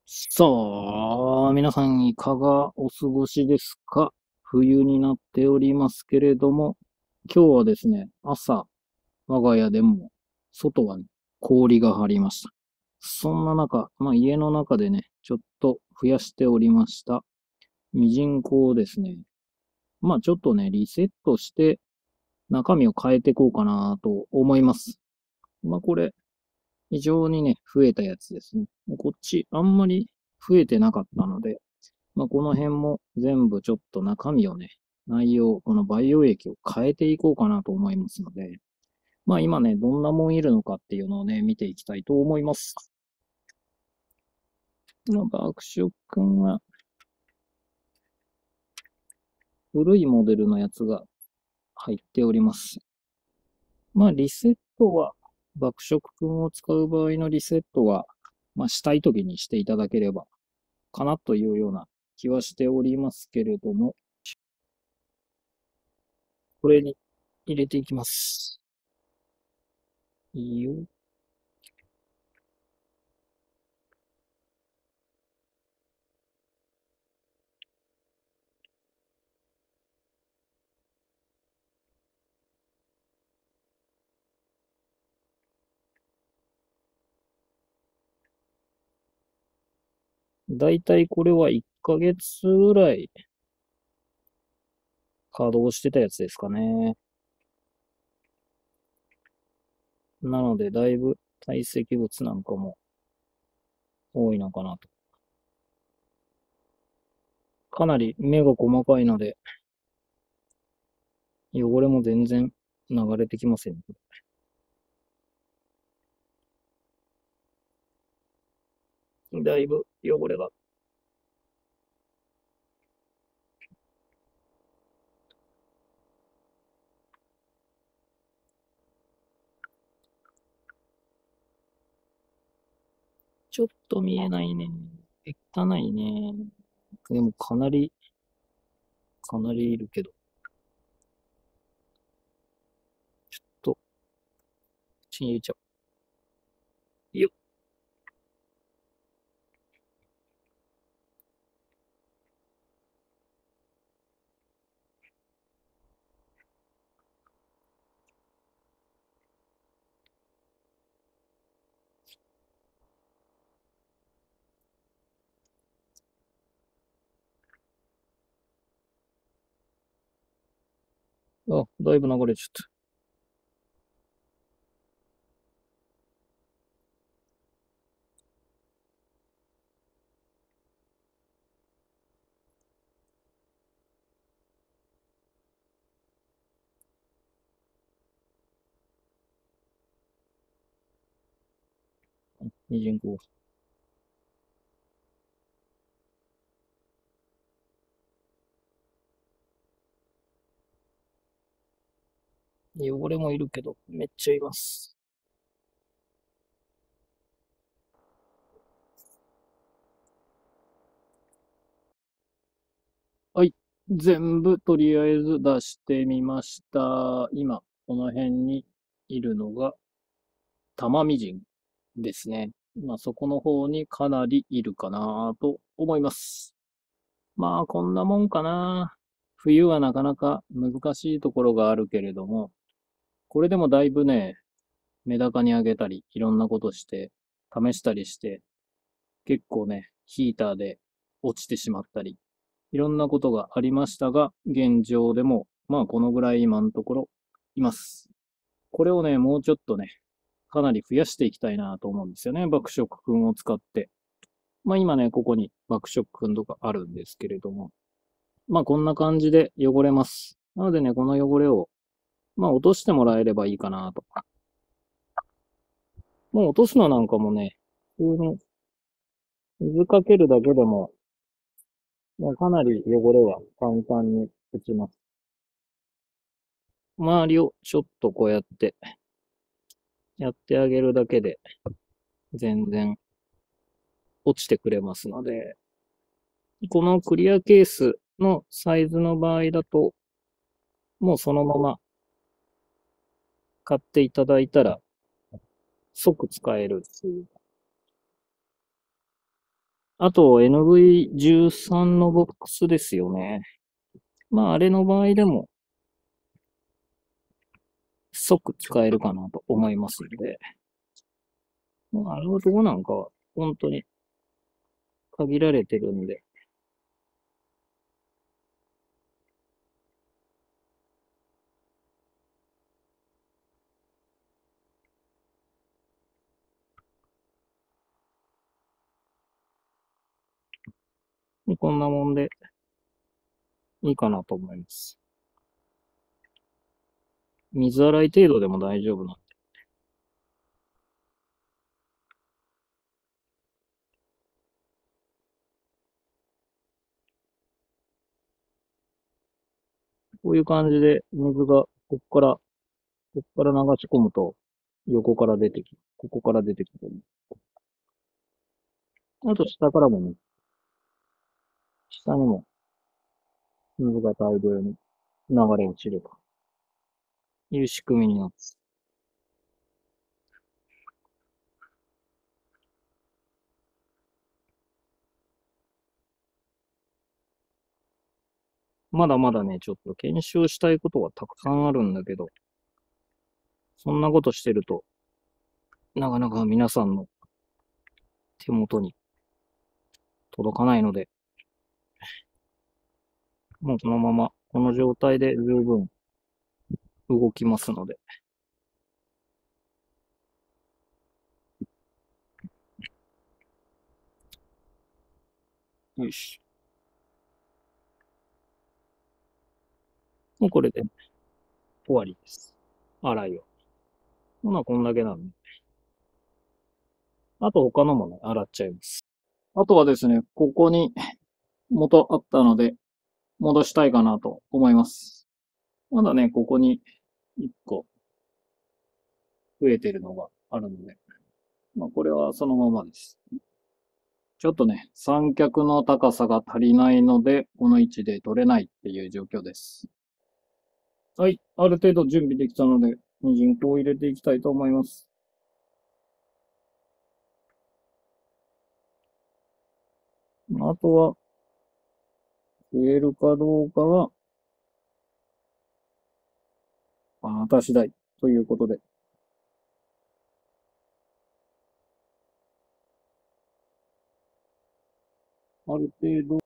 さあ、皆さんいかがお過ごしですか？冬になっておりますけれども、今日はですね、朝、我が家でも、外はね、氷が張りました。そんな中、家の中でね、ちょっと増やしておりました、ミジンコをですね、ちょっとね、リセットして、中身を変えていこうかなと思います。これ、非常にね、増えたやつですね。こっち、あんまり増えてなかったので、この辺も全部ちょっと中身をね、内容、この培養液を変えていこうかなと思いますので、今ね、どんなもんいるのかっていうのをね、見ていきたいと思います。爆食くんは古いモデルのやつが入っております。リセットは、爆食くんを使う場合のリセットは、したい時にしていただければ、かなというような気はしておりますけれども、これに入れていきます。いいよ。だいたいこれは1ヶ月ぐらい稼働してたやつですかね。なので、だいぶ堆積物なんかも多いのかなと。かなり目が細かいので、汚れも全然流れてきませんね。だいぶ汚れが。ちょっと見えないね。汚いね。でもかなりいるけど。ちょっと、ちぎれちゃう。よっ。あ、だいぶ流れちゃった。ミジンコ。汚れもいるけど、めっちゃいます。はい。全部とりあえず出してみました。今、この辺にいるのが、タマミジンですね。そこの方にかなりいるかなと思います。こんなもんかな。冬はなかなか難しいところがあるけれども、これでもだいぶね、メダカにあげたり、いろんなことして、試したりして、結構ね、ヒーターで落ちてしまったり、いろんなことがありましたが、現状でも、このぐらい今のところいます。これをね、もうちょっとね、かなり増やしていきたいなと思うんですよね。爆食くんを使って。今ね、ここに爆食くんとかあるんですけれども。こんな感じで汚れます。なのでね、この汚れを、落としてもらえればいいかなと。もう落とすのなんかもね、普通に水かけるだけでも、かなり汚れは簡単に落ちます。周りをちょっとこうやってやってあげるだけで全然落ちてくれますので、このクリアケースのサイズの場合だと、もうそのまま買っていただいたら即使える。 あと NV13 のボックスですよね。まあ、あれの場合でも即使えるかなと思いますので、まあ、あの男なんかは本当に限られてるんで、こんなもんでいいかなと思います。水洗い程度でも大丈夫なんで。こういう感じで水がこっから流し込むと横から出てき、ここから出てきてる。あと下からもね、下にも水が大量に流れ落ちるという仕組みになってます。まだまだね、ちょっと検証したいことはたくさんあるんだけど、そんなことしてると、なかなか皆さんの手元に届かないので、もうこのまま、この状態で十分動きますので。よし。もうこれで終わりです。洗いは。ほな、こんだけなんで。あと他のもね、洗っちゃいます。あとはですね、ここに元あったので、戻したいかなと思います。まだね、ここに1個増えてるのがあるので、まあ、これはそのままです。ちょっとね、三脚の高さが足りないので、この位置で取れないっていう状況です。はい、ある程度準備できたので、ミジンコを入れていきたいと思います。あとは、増えるかどうかは、あなた次第ということで。ある程度、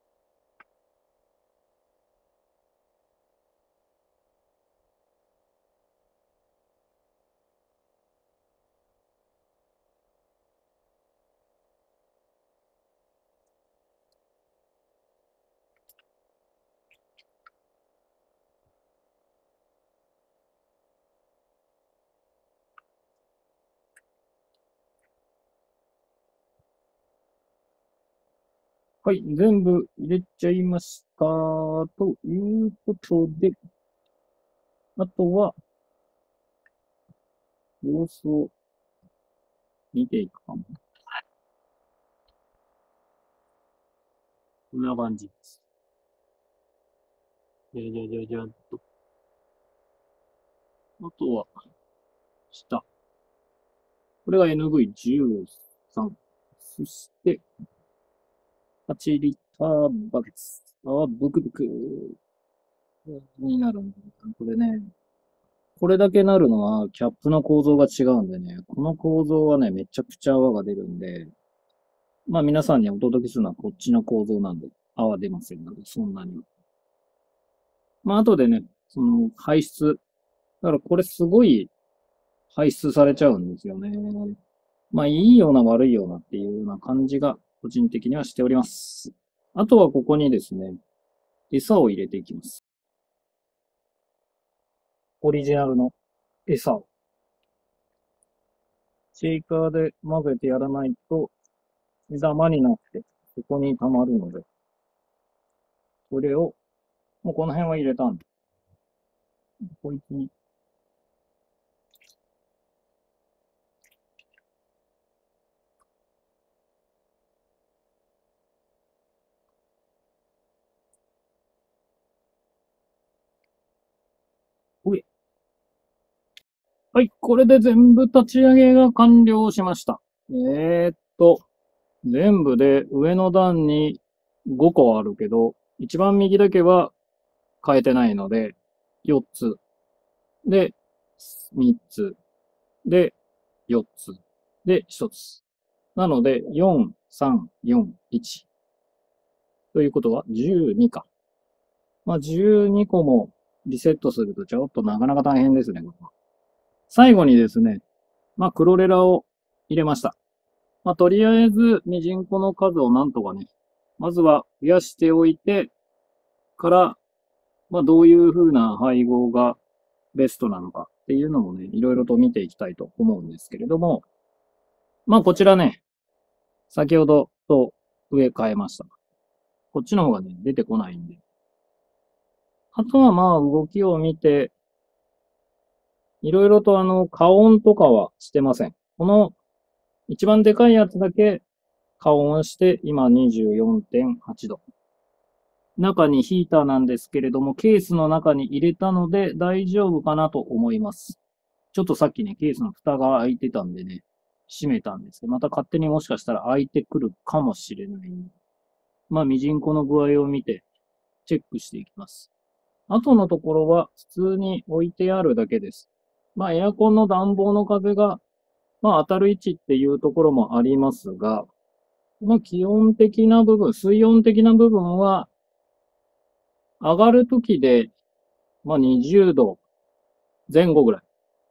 はい、全部入れちゃいました。ということで、あとは、様子を見ていくかも。こんな感じです。じゃっと。あとは、下。これが NV13。そして、8リッターバケツ。ブクブクになるんだ。これね。これだけなるのは、キャップの構造が違うんでね。この構造はね、めちゃくちゃ泡が出るんで、まあ皆さんにお届けするのはこっちの構造なんで、泡出ませんので、そんなに。まあ後でね、その排出。だからこれすごい排出されちゃうんですよね。まあいいような悪いようなっていうような感じが個人的にはしております。あとはここにですね、餌を入れていきます。オリジナルの餌を。シェイカーで混ぜてやらないと、ダマになって、そこに溜まるので、これを、もうこの辺は入れたんで、こいつに、ほい。はい、これで全部立ち上げが完了しました。えーっと、 全部で上の段に5個あるけど、一番右だけは変えてないので、4つ。で、3つ。で、4つ。で、1つ。なので、4、3、4、1。ということは、12か。まあ、12個もリセットするとちょっとなかなか大変ですね。最後にですね、まあ、クロレラを入れました。まあ、とりあえず、ミジンコの数をなんとかね、まずは増やしておいてから、まあ、どういう風な配合がベストなのかっていうのもね、いろいろと見ていきたいと思うんですけれども、まあ、こちらね、先ほどと上変えました。こっちの方がね、出てこないんで。あとはまあ、動きを見て、いろいろと加温とかはしてません。この一番でかいやつだけ加温して、今 24.8 度。中にヒーターなんですけれども、ケースの中に入れたので大丈夫かなと思います。ちょっとさっきね、ケースの蓋が開いてたんでね、閉めたんですけど、また勝手にもしかしたら開いてくるかもしれない。まあ、ミジンコの具合を見て、チェックしていきます。あとのところは普通に置いてあるだけです。まあ、エアコンの暖房の風が、まあ、当たる位置っていうところもありますが、まあ、気温的な部分、水温的な部分は、上がるときで、まあ、20度前後ぐらい。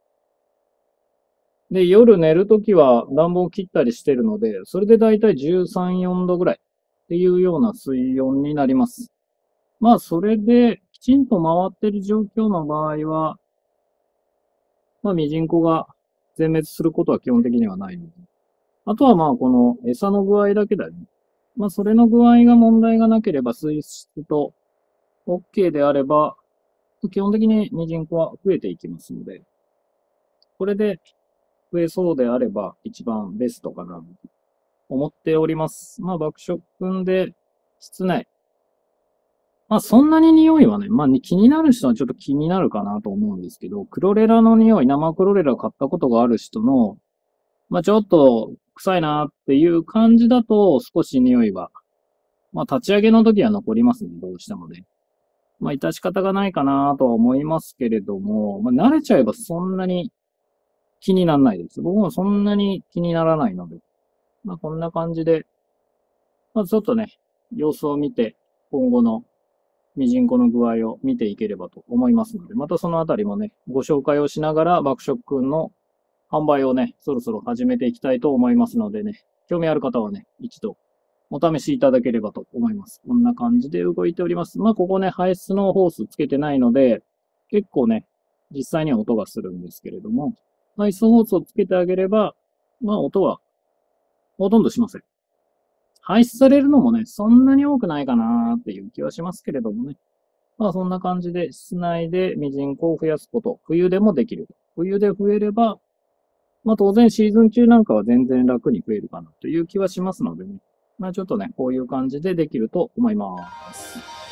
で、夜寝るときは暖房切ったりしてるので、それでだいたい13、4度ぐらいっていうような水温になります。まあ、それできちんと回ってる状況の場合は、まあ、ミジンコが全滅することは基本的にはないので。あとはまあ、この餌の具合だけだよね。まあ、それの具合が問題がなければ、水質と OK であれば、基本的にミジンコは増えていきますので、これで増えそうであれば一番ベストかなと思っております。まあ、爆食君で室内。まあ、そんなに匂いはね、まあ、気になる人はちょっと気になるかなと思うんですけど、クロレラの匂い、生クロレラ買ったことがある人の、まあ、ちょっと臭いなっていう感じだと少し匂いは、まあ、立ち上げの時は残りますね、どうしてもね。まあ、致し方がないかなとは思いますけれども、まあ、慣れちゃえばそんなに気にならないです。僕もそんなに気にならないので。まあ、こんな感じで、まあ、ちょっとね、様子を見て、今後のミジンコの具合を見ていければと思いますので、またそのあたりもね、ご紹介をしながら、爆食くんの販売をね、そろそろ始めていきたいと思いますのでね、興味ある方はね、一度お試しいただければと思います。こんな感じで動いております。まあ、ここね、排出のホースつけてないので、結構ね、実際には音がするんですけれども、排出ホースをつけてあげれば、まあ、音はほとんどしません。排出されるのもね、そんなに多くないかなっていう気はしますけれどもね。まあそんな感じで室内でミジンコを増やすこと、冬でもできる。冬で増えれば、まあ当然シーズン中なんかは全然楽に増えるかなという気はしますのでね。まあちょっとね、こういう感じでできると思います。